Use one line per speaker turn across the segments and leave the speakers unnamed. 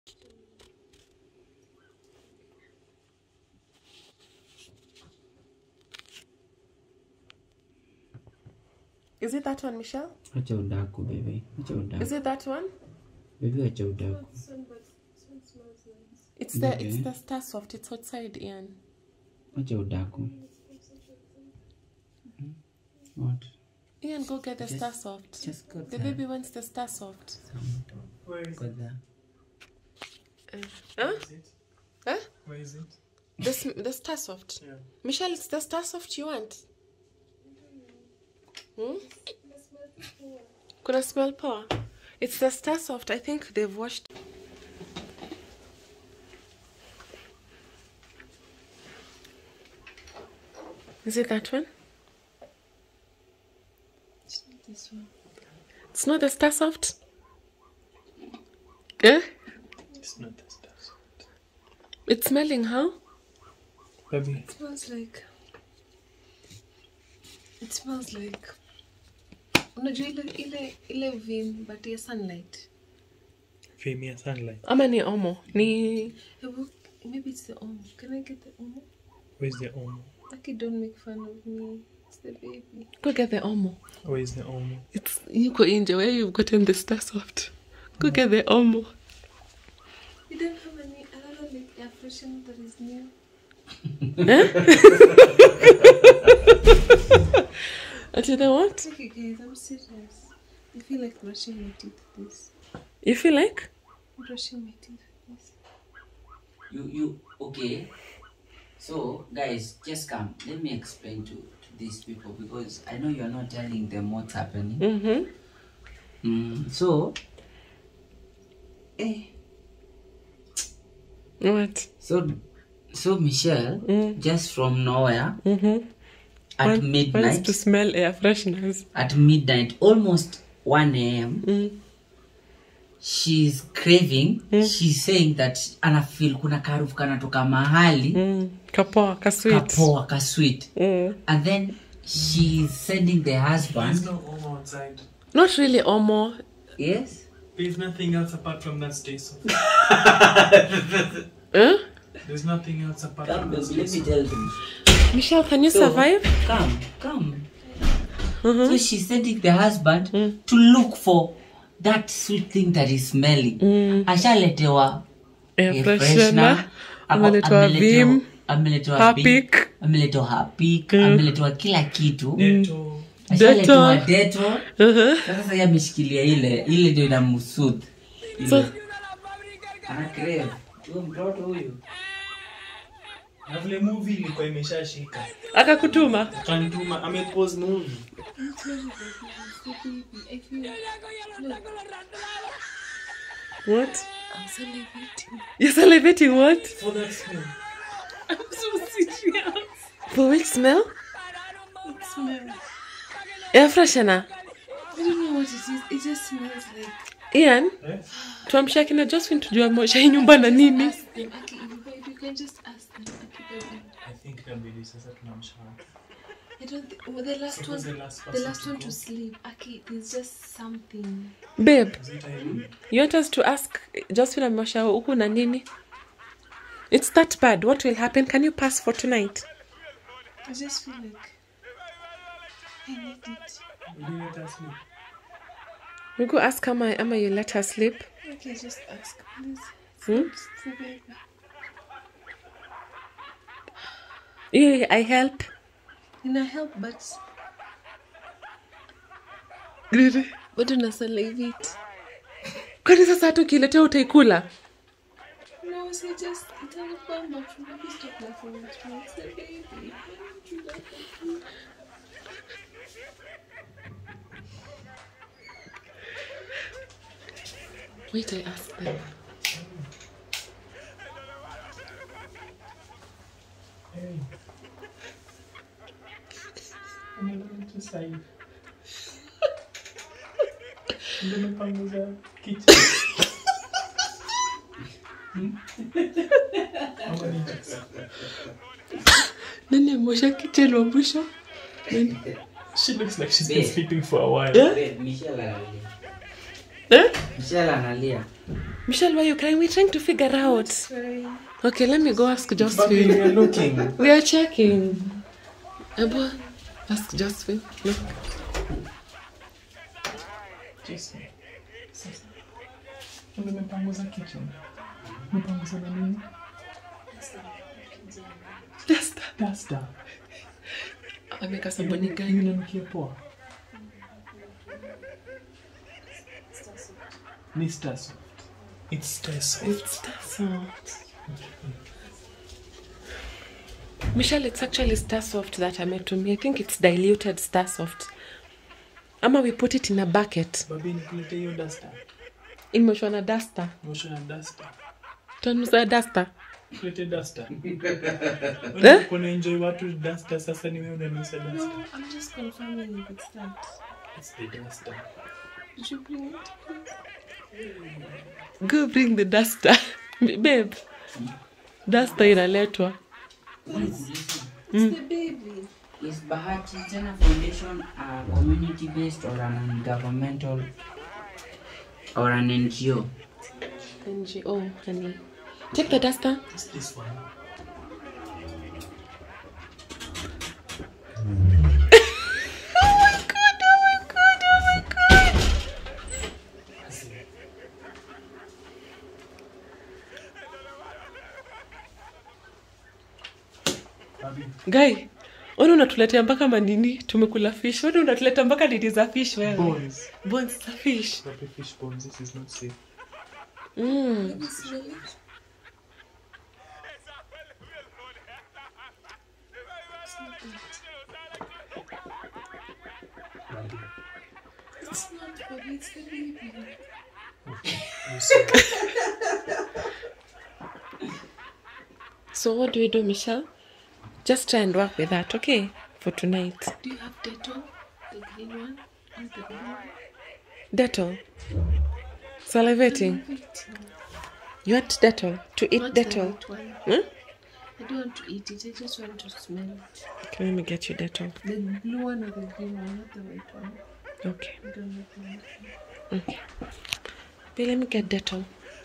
Is it that one, Michelle?
Acha udaku, baby. Acha udaku.
Is it that one?
Baby, acha udaku.
It's the Star Soft. It's outside, Ian.
Acha udaku. What?
Ian, go get the Star Soft.
Just go
the baby wants the Star Soft.
Where is
it?
Huh? Huh?
Where is it?
The Star Soft.
Yeah.
Michelle, it's the Star Soft you want. Could smell power? It's the Star Soft. I think they've washed. Is it that one?
It's not this one.
It's not the Star Soft? Eh?
It's not the Star Soft.
It's smelling how?
Baby.
It smells like... It smells like... Unajua ile vim but ya sunlight.
Vim ya sunlight.
Ama ni Omo? Ni...
Maybe it's the Omo. Can I get the Omo?
Where's the Omo?
Aki, don't make fun of me. It's the baby.
Go get the Omo.
Where's the Omo?
It's Yuko Inja, where you've gotten the Star Soft. Go get the Omo.
You don't have another like air freshener that is new?
You know what?
Okay, guys, I'm serious. I feel like brushing my teeth with this.
You feel like?
Brushing my teeth with this.
You okay? So guys, just come. Let me explain to these people because I know you're not telling them what's happening. So
What?
So Michelle, just from nowhere, at midnight,
wants to smell air fresheners.
At midnight, almost 1 a.m. She's craving. She's saying that anafeel kuna karufu kanatoka mahali.
Kapoa,
kasweet. And then she's sending the husband.
There's no Omo outside.
Not really Omo.
Yes?
There's nothing else apart from that Star Soft. There's nothing else apart from that Star Soft.
Let me tell them.
Michelle, can you survive?
Come. So she's sending the husband to look for that sweet thing that is smelling. Ashaletewa
air freshener. Ameletewa Vim.
Ameletewa
Harpic.
Ameletewa Harpic. Ameletewa kila kitu.
Dettol.
Sasa yeye ameshikilia ile ndio inamsoothe.
So
ana crave. Huyo mtoto huyo.
Na vile movie ilikuwa imeshashika.
Akakutuma.
Akanituma amepause movie.
What?
I'm salivating.
You're salivating what?
For that smell.
I'm so serious.
For which smell?
What smell?
Air freshener.
I don't know what it is. It just smells like...
Ian, tuamsha kina Josephine tujue mosha hii nyumba na nini?
Ask them, Aki, if you can just ask them, Aki, baby.
I think inabidi sasa tunamshauri.
I don't think... Oh, the last one to sleep. Aki, there's just something.
Babe, you want us to ask Josephine amosha huku na nini? It's that bad. What will happen? Can you pass for tonight?
I just feel like I need it.
Will you let us sleep?
We go ask Ama you let her sleep.
Okay, just ask, please.
Hmm?
It's the baby.
Yeah, I help.
And I help, but...
Really?
But una salivate.
Kwani sasa hata ukiletea utaikula?
No, see, just... It's all about my food. Please stop laughing at me. It's the baby.
Wait, I ask them.
Hey. I'm going to save. Nimepanguza kitchen.
Nani amosha kitchen wa mwisho?
She looks like she's been sleeping for a while.
Yeah?
Michelle. Michelle analia.
Michelle, why are you crying? We're trying to figure out.
Sorry.
Okay, let me go ask
Bobby,
Josephine.
you're looking.
We are checking. Abo, ask Josephine. Look.
Just sasa. Ndio umepanguza kitchen. Umepanguza na nini? Duster.
Ameka sabuni gani?
Inanukia poa. Ni Star Soft. It's Star Soft.
It's Star Soft. Michelle, it's actually Star Soft that ametumia. I think it's diluted Star Soft. Ama we put it in a bucket.
Bobby, nikulete hiyo duster.
Imeshwa na duster.
Mosho na duster.
Tunuza duster.
Nikulete duster.
Eh?
Kuna enjoy watu duster, sasa ni wewe unanusa
No,
duster.
I'm just confirming if it's that.
It's the duster.
Did you bring it?
Go bring the duster. Babe. Duster inaletwa.
Listen.
It's the baby.
Is Bahati Tena Foundation a community based or an governmental or an NGO?
NGO, honey. Take the duster.
It's this one. Bobby,
Guy, ona unatuletea mpaka manini? Tumekula fish. Ona unatuleta mpaka didi za fish wewe.
bones.
Bones za fish.
Bobby, fish bones. This is not safe.
It's really.
Bobby.
It's not baby, it's the baby.
You see.
So what do we do, Michelle? Just try and work with that, okay? For tonight.
Do you have Dettol? The green one? And the blue one?
Dettol. Salivating. You want Dettol? To eat
Not the
Dettol?
white one.
Hmm?
I don't want to eat it, I just want to smell it.
Okay, let me get you Dettol.
The blue one or the green one, not the white one.
Okay.
I don't know the white one.
Okay. But let me get Dettol.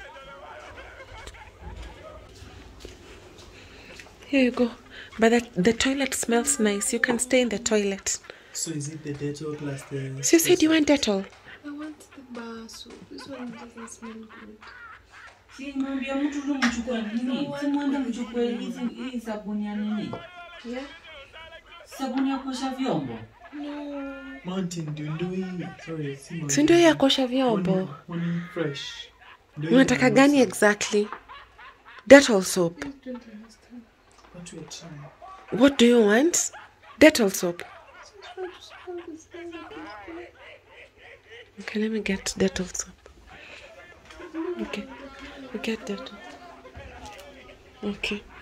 Here you go. But the toilet smells nice. You can stay in the toilet.
So is it the Dettol plus the...
So you said you want Dettol?
I want the bar soap. This one doesn't smell good.
Si mwambia mtu tu mchukue nini? Si mwende mchukue hii sabuni ya nini?
Yeah?
Sabuni ya kuosha vyombo.
No.
Mountain Dew, ndio hii. Sorry, si Mountain
Si ndio
Dew.
ya kuosha vyombo?
Morning fresh. Ndio hii
Unataka
inanusa.
gani exactly? Dettol soap.
I don't understand.
What we are trying.
What do you want? Dettol soap.
Just want to smell this thing that is good.
Okay, let me get Dettol soap. Okay, we get Dettol. Okay.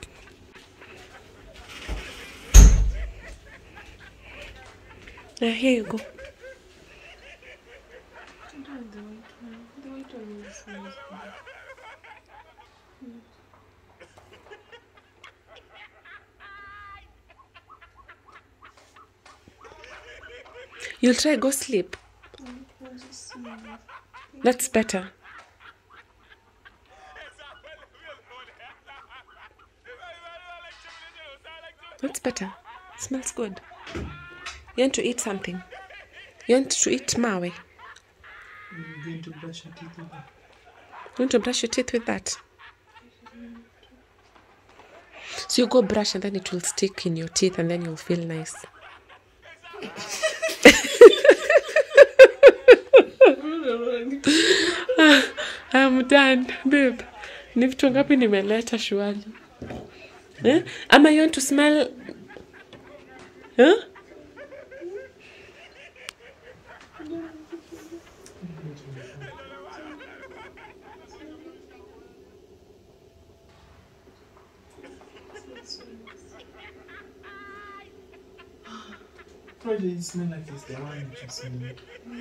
Now here you go.
I don't want the white one. The white one really smells good.
You'll try go sleep.
I'll just smell it.
That's better. That's better. Smells good. You want to eat something? You want to eat mawe? You
You're going to brush your teeth with that.
want to brush your teeth with that? So you go brush and then it will stick in your teeth and then you'll feel nice. I'm done, babe. Ni vitu ngapi nimeleta shwali? Eh? Ama you want to smell? Huh?
Why does it smell like it's the one that you smell?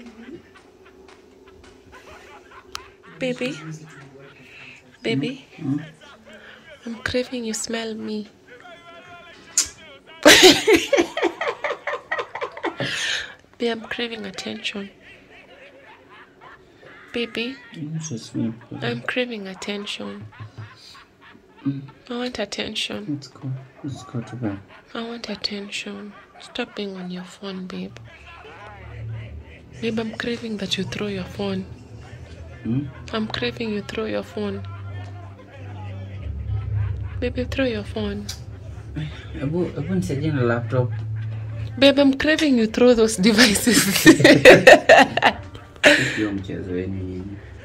Baby, baby, I'm craving you smell me. Babe, I'm craving attention. Baby,
Just me.
I'm craving attention. I want attention.
Let's go. Let's go to bed.
I want attention. Stop being on your phone, babe. Babe, I'm craving that you throw your phone. I'm craving you throw your phone. Baby, throw your phone.
Abu nisaidie na laptop.
Babe, I'm craving you throw those devices.
Sio mchezo wenu nyinyi.